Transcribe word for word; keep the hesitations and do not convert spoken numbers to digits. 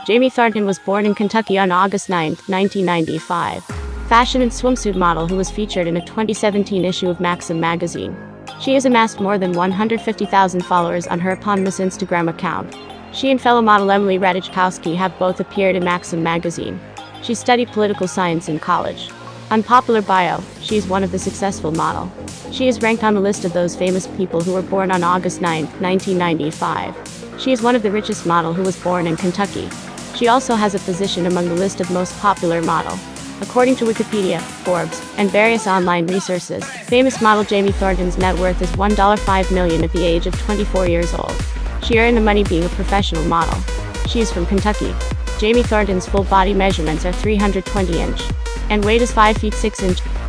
Jamie Thornton was born in Kentucky on August ninth, nineteen ninety-five. Fashion and swimsuit model who was featured in a twenty seventeen issue of Maxim magazine. She has amassed more than one hundred fifty thousand followers on her eponymous Instagram account. She and fellow model Emily Ratajkowski have both appeared in Maxim magazine. She studied political science in college. Unpopular bio, she is one of the successful model. She is ranked on the list of those famous people who were born on August ninth, nineteen ninety-five. She is one of the richest model who was born in Kentucky. She also has a position among the list of most popular model. According to Wikipedia, Forbes, and various online resources, famous model Jamie Thornton's net worth is one point five million dollars at the age of twenty-four years old. She earned the money being a professional model. She is from Kentucky. Jamie Thornton's full body measurements are three hundred twenty inch, and weight is five feet six inch.